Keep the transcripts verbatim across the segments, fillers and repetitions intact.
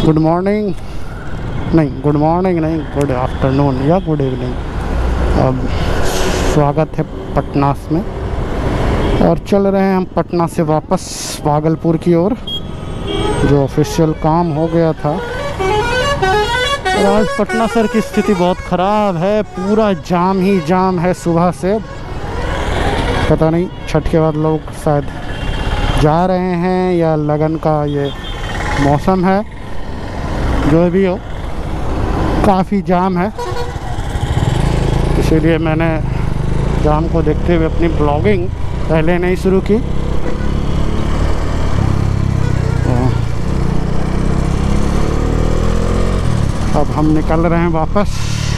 Good morning नहीं good morning नहीं good afternoon या गुड इवनिंग। अब स्वागत है पटना में और चल रहे हैं हम पटना से वापस भागलपुर की ओर। जो ऑफिशियल काम हो गया था। और आज पटना शहर की स्थिति बहुत ख़राब है, पूरा जाम ही जाम है सुबह से। पता नहीं छठ के बाद लोग शायद जा रहे हैं या लगन का ये मौसम है, जो भी हो काफ़ी जाम है। इसीलिए मैंने जाम को देखते हुए अपनी ब्लॉगिंग पहले नहीं शुरू की। अब हम निकल रहे हैं वापस।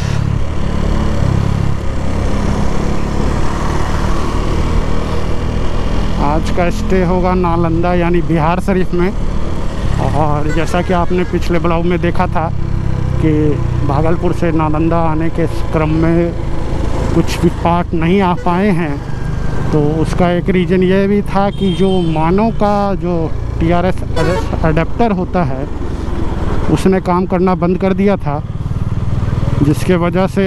आज का स्टे होगा नालंदा यानी बिहार शरीफ में। और जैसा कि आपने पिछले ब्लॉग में देखा था कि भागलपुर से नालंदा आने के क्रम में कुछ भी पार्ट नहीं आ पाए हैं, तो उसका एक रीज़न ये भी था कि जो मानव का जो टी आर एस अडेप्टर होता है उसने काम करना बंद कर दिया था, जिसके वजह से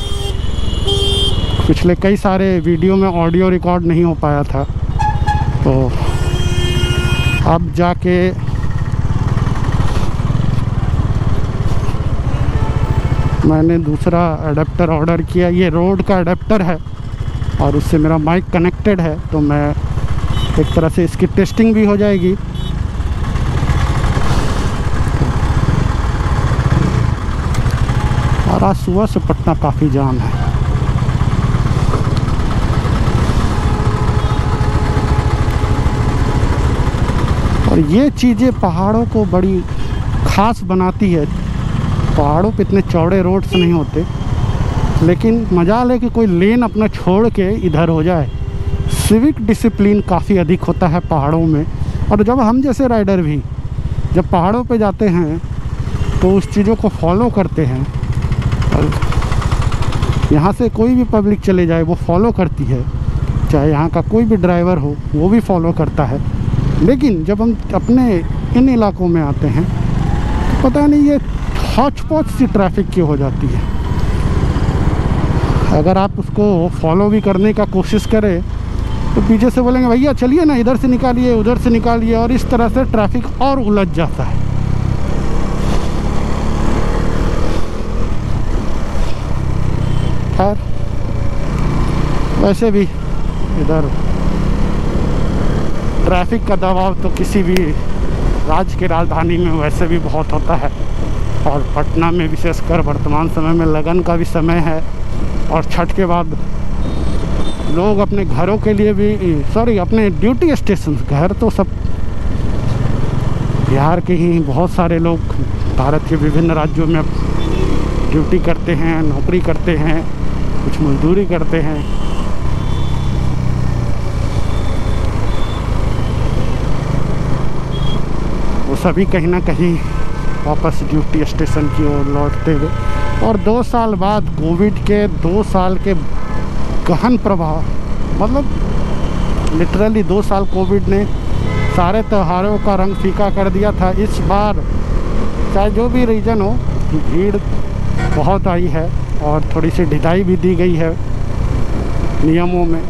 पिछले कई सारे वीडियो में ऑडियो रिकॉर्ड नहीं हो पाया था। तो अब जाके मैंने दूसरा अडेप्टर ऑर्डर किया। ये रोड का अडेप्टर है और उससे मेरा माइक कनेक्टेड है, तो मैं एक तरह से इसकी टेस्टिंग भी हो जाएगी। और आज सुबह से पटना काफ़ी जाम है। और ये चीज़ें पहाड़ों को बड़ी ख़ास बनाती है। पहाड़ों पे इतने चौड़े रोड्स नहीं होते, लेकिन मजाल है कि कोई लेन अपना छोड़ के इधर हो जाए। सिविक डिसिप्लिन काफ़ी अधिक होता है पहाड़ों में। और जब हम जैसे राइडर भी जब पहाड़ों पे जाते हैं तो उस चीज़ों को फॉलो करते हैं। और यहाँ से कोई भी पब्लिक चले जाए वो फॉलो करती है, चाहे यहाँ का कोई भी ड्राइवर हो वो भी फॉलो करता है। लेकिन जब हम अपने इन इलाकों में आते हैं तो पता नहीं ये हौच पौच सी ट्रैफिक की हो जाती है। अगर आप उसको फॉलो भी करने का कोशिश करें तो पीछे से बोलेंगे भैया चलिए ना, इधर से निकालिए उधर से निकालिए, और इस तरह से ट्रैफिक और उलझ जाता है। खैर वैसे भी इधर ट्रैफिक का दबाव तो किसी भी राज्य की राजधानी में वैसे भी बहुत होता है। और पटना में विशेषकर वर्तमान समय में लगन का भी समय है और छठ के बाद लोग अपने घरों के लिए भी, सॉरी अपने ड्यूटी स्टेशन, घर तो सब बिहार के ही बहुत सारे लोग भारत के विभिन्न राज्यों में ड्यूटी करते हैं, नौकरी करते हैं, कुछ मजदूरी करते हैं। वो सभी कहीं ना कहीं वापस ड्यूटी स्टेशन की ओर लौटते हुए। और दो साल बाद कोविड के दो साल के गहन प्रभाव, मतलब लिटरली दो साल कोविड ने सारे त्योहारों का रंग फीका कर दिया था। इस बार चाहे जो भी रीज़न हो, भीड़ बहुत आई है और थोड़ी सी ढिलाई भी दी गई है नियमों में।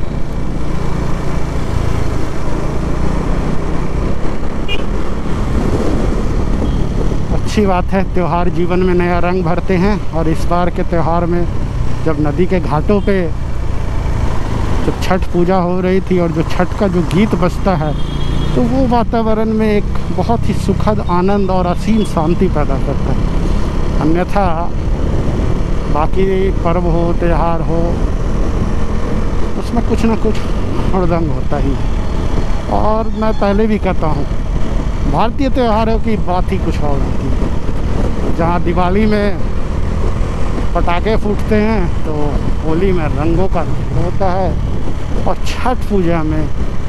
अच्छी बात है, त्यौहार जीवन में नया रंग भरते हैं। और इस बार के त्यौहार में जब नदी के घाटों पे जब छठ पूजा हो रही थी और जो छठ का जो गीत बजता है, तो वो वातावरण में एक बहुत ही सुखद आनंद और असीम शांति पैदा करता है। अन्यथा बाकी पर्व हो, त्यौहार हो, उसमें कुछ ना कुछ हुड़दंग होता ही है। और मैं पहले भी कहता हूँ, भारतीय त्योहारों की बात ही कुछ और होती है। जहाँ दिवाली में पटाखे फूटते हैं तो होली में रंगों का होता है, और छठ पूजा में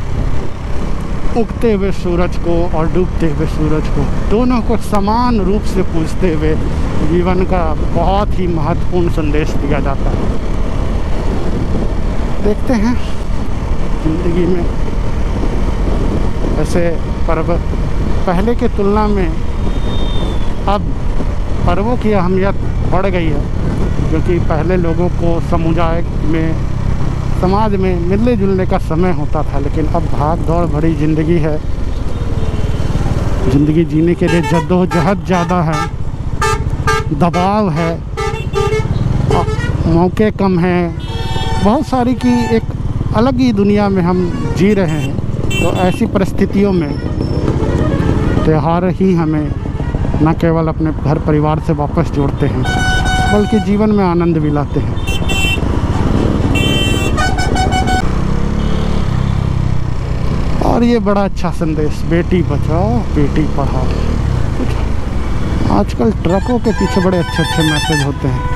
उगते हुए सूरज को और डूबते हुए सूरज को, दोनों को समान रूप से पूजते हुए जीवन का बहुत ही महत्वपूर्ण संदेश दिया जाता है। देखते हैं ज़िंदगी में ऐसे पर्व पहले के तुलना में अब पर्वों की अहमियत बढ़ गई है, क्योंकि पहले लोगों को समुदाय में, समाज में मिलने जुलने का समय होता था, लेकिन अब भाग दौड़ भरी ज़िंदगी है। ज़िंदगी जीने के लिए जद्दोजहद ज़्यादा है, दबाव है, मौके कम हैं, बहुत सारी की एक अलग ही दुनिया में हम जी रहे हैं। तो ऐसी परिस्थितियों में त्यौहार ही हमें न केवल अपने घर परिवार से वापस जोड़ते हैं, बल्कि जीवन में आनंद भी लाते हैं। और ये बड़ा अच्छा संदेश, बेटी बचाओ बेटी पढ़ाओ। आजकल ट्रकों के पीछे बड़े अच्छे अच्छे मैसेज होते हैं।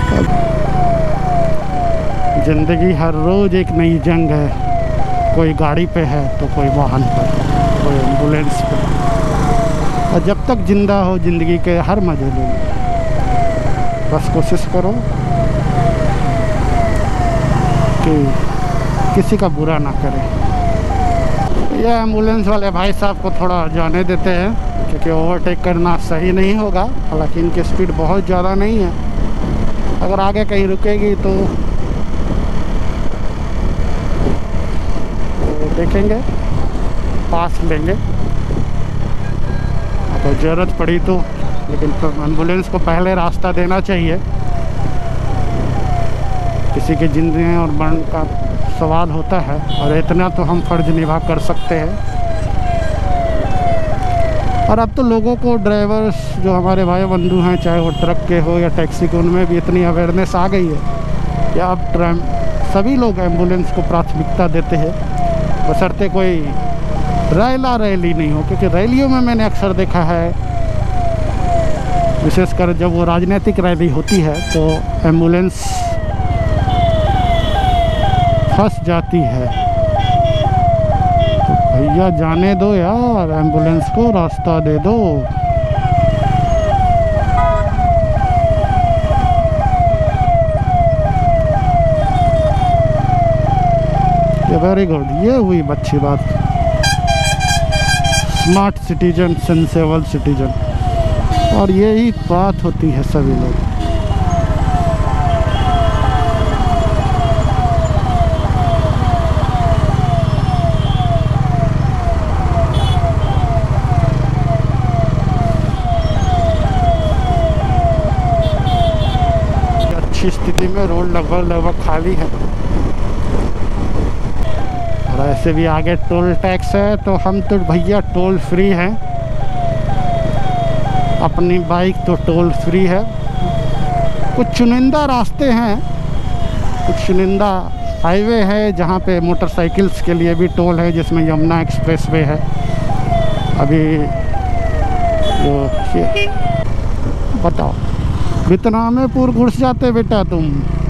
ज़िंदगी हर रोज़ एक नई जंग है, कोई गाड़ी पे है तो कोई वाहन पर, कोई एम्बुलेंस पे। और जब तक ज़िंदा हो ज़िंदगी के हर मज़े लो, बस कोशिश करो कि किसी का बुरा ना करें। ये एम्बुलेंस वाले भाई साहब को थोड़ा जाने देते हैं, क्योंकि ओवरटेक करना सही नहीं होगा। हालांकि इनकी स्पीड बहुत ज़्यादा नहीं है, अगर आगे कहीं रुकेगी तो, तो देखेंगे, पास लेंगे तो ज़रूरत पड़ी तो। लेकिन तो एम्बुलेंस को पहले रास्ता देना चाहिए। किसी की जिंदगी और मरण का सवाल होता है, और इतना तो हम फर्ज निभा कर सकते हैं। और अब तो लोगों को, ड्राइवर्स जो हमारे भाई बंधु हैं, चाहे वो ट्रक के हो या टैक्सी के, उनमें भी इतनी अवेयरनेस आ गई है कि अब सभी लोग एम्बुलेंस को प्राथमिकता देते हैं, बशर्ते कोई रैला रैली नहीं हो। क्योंकि रैलियों में मैंने अक्सर देखा है, विशेषकर जब वो राजनीतिक रैली होती है, तो एम्बुलेंस फंस जाती है। तो भैया जाने दो यार, एम्बुलेंस को रास्ता दे दो। वेरी गुड, ये हुई अच्छी बात। स्मार्ट सिटीजन, सेंसेबल सिटीजन, और यही बात होती है सभी लोग। अच्छी स्थिति में रोड लगभग लगभग खाली है। और ऐसे भी आगे टोल टैक्स है, तो हम तो भैया टोल फ्री हैं। अपनी बाइक तो टोल फ्री है। कुछ चुनिंदा रास्ते हैं, कुछ चुनिंदा हाईवे है जहाँ पे मोटरसाइकिल्स के लिए भी टोल है, जिसमें यमुना एक्सप्रेसवे है। अभी जो ये बताओ, वितनामेपुर घुस जाते बेटा तुम।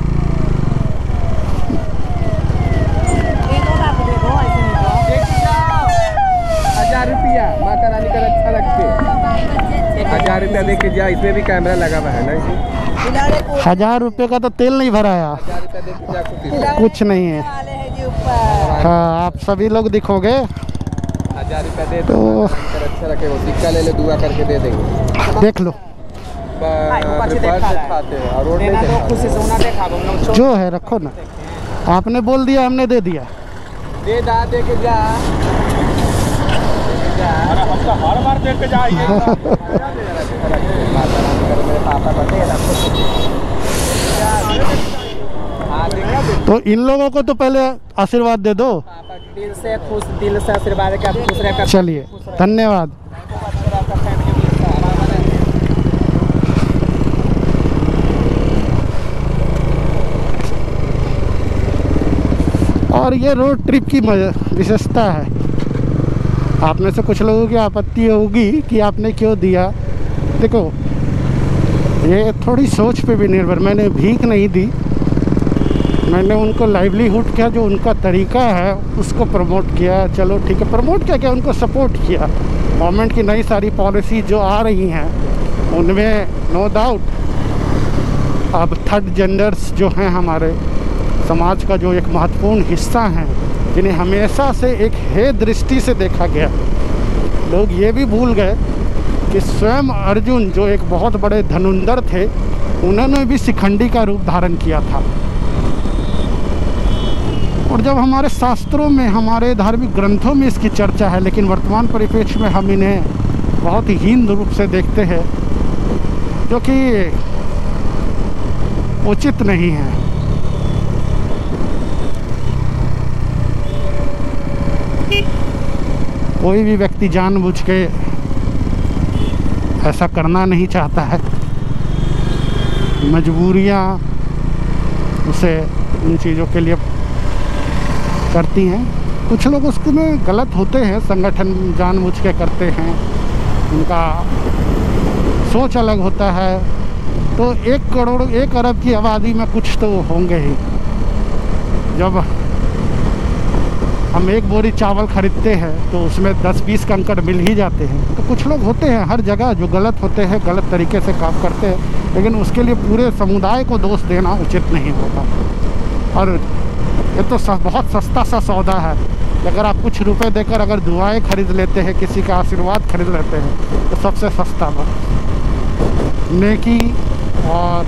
हजार रुपया माता रानी का अच्छा रखते, हजार रुपया दे के जा। इसमें भी कैमरा लगा हुआ है ना। हजार रुपये का तो तेल नहीं भराया, हजार रुपया दे के जा, कुछ कुछ नहीं है। हाँ, आप सभी लोग दिखोगे। हजार रुपया दे तो अच्छा रखे, वो सिक्का ले ले, दुआ करके दे देंगे। देख लो, जो है रखो ना। आपने बोल दिया, हमने दे दिया। दे दा, दे के जा। अरे हम तो हर बार दे के जाइए। तो इन लोगों को तो पहले आशीर्वाद दे दो। दिल से खुश, दिल से आशीर्वाद का दूसरे का। चलिए, धन्यवाद। और ये रोड ट्रिप की विशेषता है। आप में से कुछ लोगों की आपत्ति होगी कि आपने क्यों दिया। देखो, ये थोड़ी सोच पे भी निर्भर। मैंने भीख नहीं दी, मैंने उनको लाइवलीहुड का जो उनका तरीका है उसको प्रमोट किया। चलो ठीक है, प्रमोट क्या क्या, उनको सपोर्ट किया। गवर्नमेंट की नई सारी पॉलिसी जो आ रही हैं उनमें नो डाउट अब थर्ड जेंडर्स जो हैं हमारे समाज का जो एक महत्वपूर्ण हिस्सा हैं, जिन्हें हमेशा से एक हे दृष्टि से देखा गया। लोग ये भी भूल गए कि स्वयं अर्जुन जो एक बहुत बड़े धनुंधर थे, उन्होंने भी शिखंडी का रूप धारण किया था। और जब हमारे शास्त्रों में, हमारे धार्मिक ग्रंथों में इसकी चर्चा है, लेकिन वर्तमान परिप्रेक्ष्य में हम इन्हें बहुत ही हीन रूप से देखते हैं, जो कि उचित नहीं है। कोई भी व्यक्ति जानबूझ के ऐसा करना नहीं चाहता है, मजबूरियाँ उसे इन चीज़ों के लिए करती हैं। कुछ लोग उसमें गलत होते हैं, संगठन जानबूझ के करते हैं, उनका सोच अलग होता है। तो एक करोड़ एक अरब की आबादी में कुछ तो होंगे ही। जब हम एक बोरी चावल ख़रीदते हैं तो उसमें दस बीस कंकड़ मिल ही जाते हैं। तो कुछ लोग होते हैं हर जगह जो गलत होते हैं, गलत तरीके से काम करते हैं, लेकिन उसके लिए पूरे समुदाय को दोष देना उचित नहीं होता। और ये तो बहुत सस्ता सा सौदा है। अगर आप कुछ रुपए देकर अगर दुआएं खरीद लेते हैं, किसी का आशीर्वाद खरीद लेते हैं, तो सबसे सस्ता बात नेकी और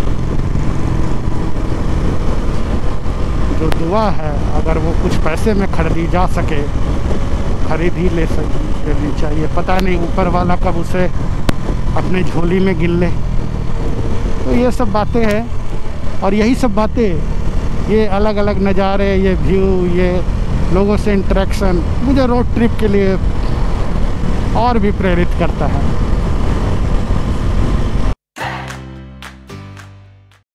जो दुआ है, अगर वो कुछ पैसे में खरीदी जा सके, खरीद ही ले सक लेनी चाहिए। पता नहीं ऊपर वाला कब उसे अपने झोली में गिन ले। तो ये सब बातें हैं, और यही सब बातें, ये अलग अलग नज़ारे, ये व्यू, ये लोगों से इंटरेक्शन मुझे रोड ट्रिप के लिए और भी प्रेरित करता है।